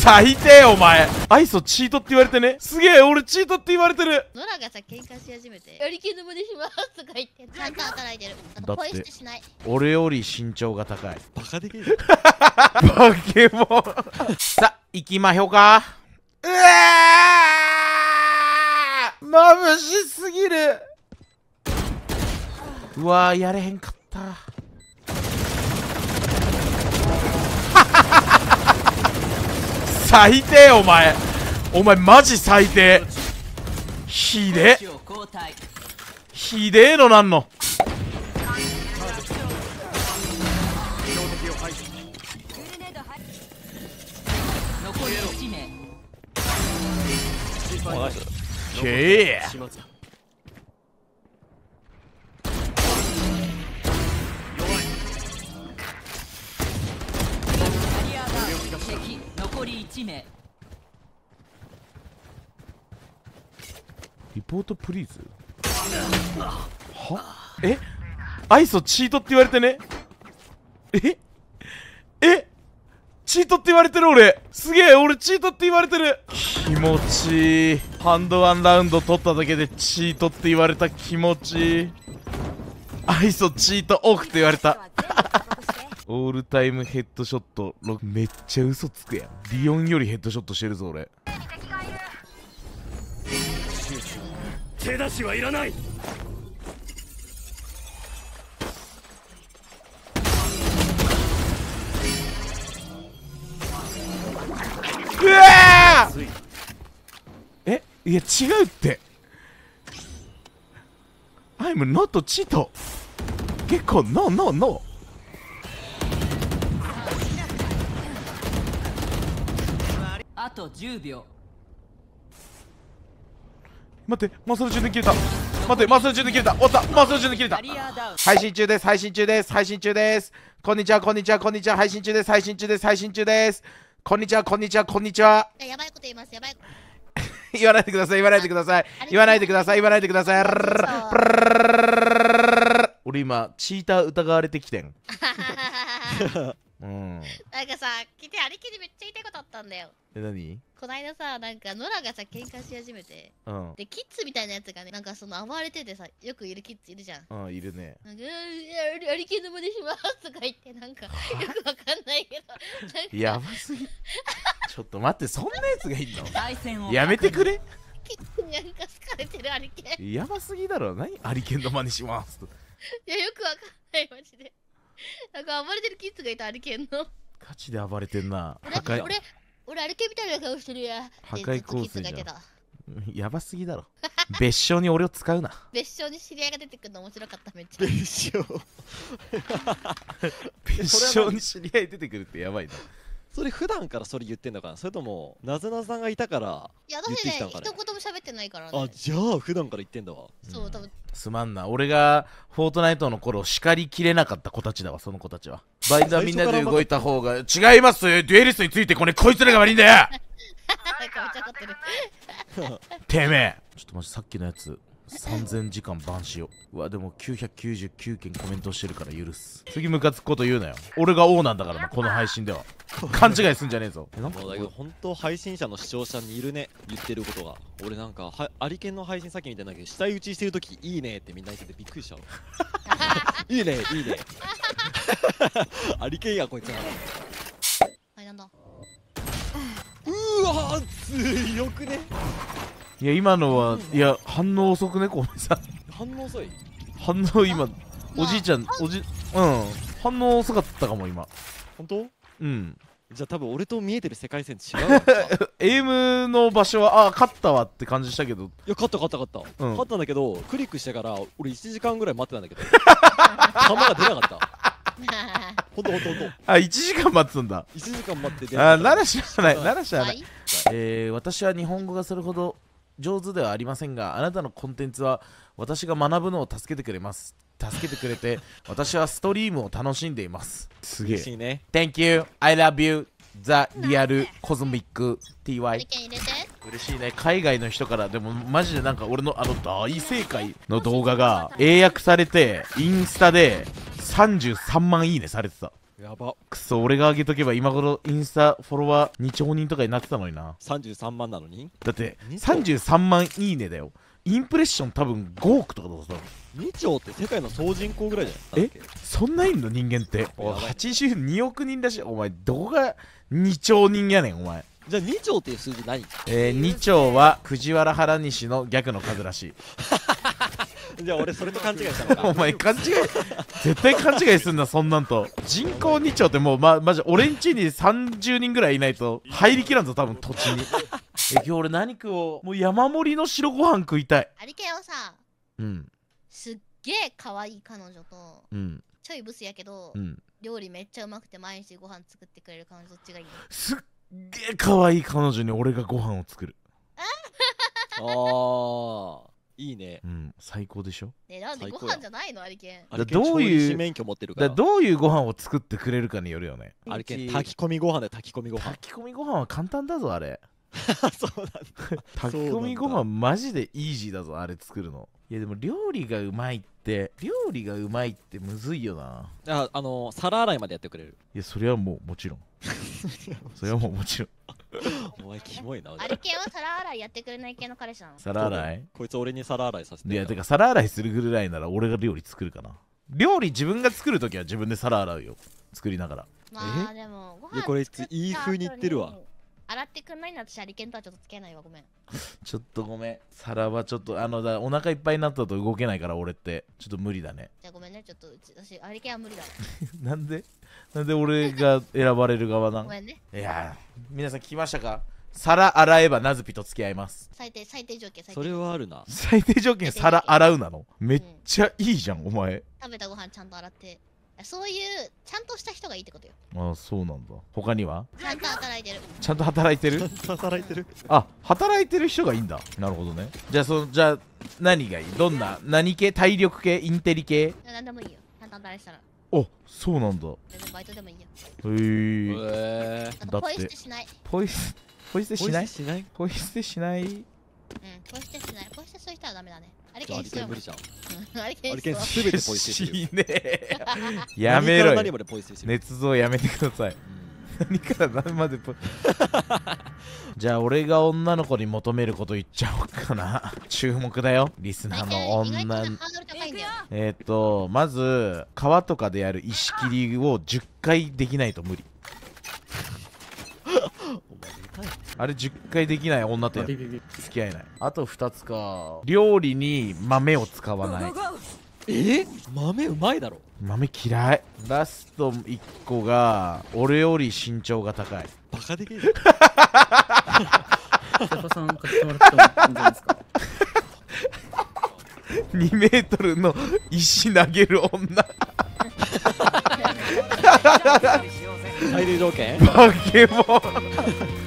最低お前。アイソチートって言われてね。すげえ俺チートって言われてる。 ノラがさ喧嘩し始めてやりきのまねしますとか言ってちゃんと働いてる。あとポイ捨てしない。 俺より身長が高い。 バカでけえバケモンさあ行きまひょか。うわー眩しすぎる。うわーやれへんかった。最低お前。お前マジ最低。ひでひでえのなんの。けえ残り1名。 リポートプリーズ。はえアイソチートって言われてね。えチートって言われてる俺。すげえ俺チートって言われてる。気持ちいい。ハンドワンラウンド取っただけでチートって言われた。気持ちいい。アイソチートオフって言われた。オールタイムヘッドショットめっちゃ嘘つくやん。リオンよりヘッドショットしてるぞ俺。 手出しはいらない。 うわーいや違うって。I'm not cheat。結構 No。 あと10秒。 待ってマッスル中で切れた。待ってマッスル中で切れた。終わった。マッスル中で切れた。配信中です。配信中です。配信中です。こんにちはこんにちはこんにちは。配信中です。配信中です。配信中です。こんにちはこんにちはこんにちは。 やばいこと言います。やばいこと言わないでください言わないでください言わないでください言わないでください。俺今チーター疑われてきてん。 なんかさ聞いてありきでめっちゃ言いたいことあったんだよ。 何こないださなんかノラがさ喧嘩し始めてでキッズみたいなやつがねなんかその暴れててさよくいるキッズいるじゃん。 いるね。 なんかありきのまねしますとか言ってなんかよくわかんないけどやばすぎ。ちょっと待ってそんなやつがいんの。 ややめてくれ。 キッズになんか好かれてるありけん。いやばすぎだろ。何アリケンの真似しますと。 やよくわかんないマジで。なんか暴れてるキッズがいたありけんの。 ガチで暴れてんな。 俺ありけんみたいな顔してるや。 破壊構成じゃん。 ん。 やばすぎだろ。別称に俺を使うな。 別称に知り合いが出てくるの面白かっためっちゃ。 別称別称に知り合い出てくるってやばいな。 それ普段からそれ言ってんのかな、それともなずなさんがいたからいやだってね一言も喋ってないからね。 あ、じゃあ普段から言ってんだわ。 そう多分すまんな。俺がフォートナイトの頃叱りきれなかった子たちだわ。その子たちはバインダーみんなで動いた方が違います。デュエリストについてこいつらが悪いんだよ。 なんかめっちゃ怒ってる。 てめえちょっとマジさっきのやつ3000時間バンしよう。うわでも999件コメントしてるから許す。次ムカつくこと言うなよ。俺が王なんだからなこの配信では。勘違いすんじゃねえぞ。 もうだけど本当配信者の視聴者にいるね言ってることが。俺なんかアリケンの配信さっき見てんだけど下打ちしてるときいいねってみんな言っててびっくりしちゃう。いいねいいね。アリケンやこいつな。 はいなんだ。 うわ強くね。 いや今のはいや反応遅くね小梅さん。 反応遅い。 反応今おじいちゃん反応遅かったかも今。 本当？ うん。 じゃあ多分俺と見えてる世界線違うのか。 エイムの場所は勝ったわって感じしたけど。 いや勝った、勝ったんだけどクリックしてから俺1時間ぐらい待ってたんだけど弾が出なかった。ほんと 1時間待ってたんだ。 1時間待ってて。 ならしゃあないならしゃあない。私は日本語がそれほど上手ではありませんが、あなたのコンテンツは私が学ぶのを助けてくれます。助けてくれて私はストリームを楽しんでいます。すげえ。 嬉しいね。 Thank you, I love you, The Real Cosmic TY。 嬉しいね。海外の人からでもマジでなんか俺の大正解の動画が英訳されてインスタで33万いいねされてた。 やば。 くそ、俺が上げとけば今頃インスタフォロワー2兆人とかになってたのにな。 33万なのにだって 2兆 33万いいねだよ。インプレッション多分5億とかだぞ。 2兆って世界の総人口ぐらいじゃない？ えそんないんの人間って。おいやばい 82億人だし、お前どこが2兆人やねんお前。 じゃあ2兆っていう数字何？ 2兆は藤原原西の逆の数らしい。 じゃあ俺それと勘違いしたのか。 お前勘違い絶対勘違いすんなそんなんと。人口2兆ってもうマジ俺んちに30人ぐらいいないと入りきらんぞ多分土地に。今日俺何食おう。もう山盛りの白ご飯食いたい。 ありけよさ、 うんすっげえ可愛い彼女と、 うんちょいブスやけど、 うん。 料理めっちゃうまくて毎日ご飯作ってくれる彼女、どっちがいいの？ すっげえ可愛い彼女に俺がご飯を作る。 ああ、いいね。 うん最高でしょ。 ね、なんで最高やご飯じゃないのありけん。 あれどういう調理師免許持ってるから。 どういうご飯を作ってくれるかによるよね。 あれけん炊き込みご飯で炊き込みご飯。 炊き込みご飯は簡単だぞあれ。 そうなんだ。 炊き込みご飯マジでイージーだぞあれ作るの。いやでも料理がうまいってむずいよな。 皿洗いまでやってくれる。 いやそれはもうもちろんそれはもうもちろん。 お前キモいな。 ありけんは皿洗いやってくれない系の彼氏なの？ 皿洗い。 こいつ俺に皿洗いさせて。 いやてか皿洗いするぐらいなら俺が料理作るかな。料理自分が作るときは自分で皿洗うよ作りながら。 まあでもご飯いやこれいい風に言ってるわ。 洗ってくんないんだ私ありけんとはちょっとつけないわ、ごめん。 ちょっとごめん皿はちょっとお腹いっぱいになったと動けないから俺ってちょっと無理だね。 じゃあごめんね、ちょっと私ありけんは無理だわ。 なんで俺が選ばれる側なん？ ごめんね。 いやー皆さん聞きましたか？皿洗えばナズピと付き合います。 最低条件、最低それはあるな。 最低条件皿洗うなの？めっちゃいいじゃんお前。 食べたご飯ちゃんと洗って、そういうちゃんとした人がいいってことよ。 ああそうなんだ。他には？ ちゃんと働いてる。 ちゃんと働いてる？ 働いてる。 あ働いてる人がいいんだ。なるほどね。じゃあ何がいい？どんな何系？体力系？インテリ系？ なんでもいいよ。ちゃんと働いてたら。 おそうなんだ。 全然バイトでもいいよ。 へえ。 あとポイ捨てしない。 ポイ捨てしない？ しない。 ポイ捨てしない？ うん、ポイ捨てしない。ポイ捨てする人はダメだね。あれありけんしよう。 けん無理じゃん。 あれけあれけんんしよう。 すべてポイ捨てしてるよ。 しねえやめろよ。 何から何までポイ捨てしてる。 捏造やめてください。何から何までじゃあ俺が女の子に求めること言っちゃおうかな。注目だよリスナーの女。 意外とねハードル高いんだよ。 まず川とかでやる石切りを10回できないと無理。あれ10回できない女と付き合えない。あと2つか。料理に豆を使わない。 豆うまいだろ。 豆嫌い。ラスト1個が俺より身長が高い。 バカでけえじゃん。 セファさん買ってもらってもいいんじゃないですか。 2メートルの石投げる女。 最低条件。 バケモン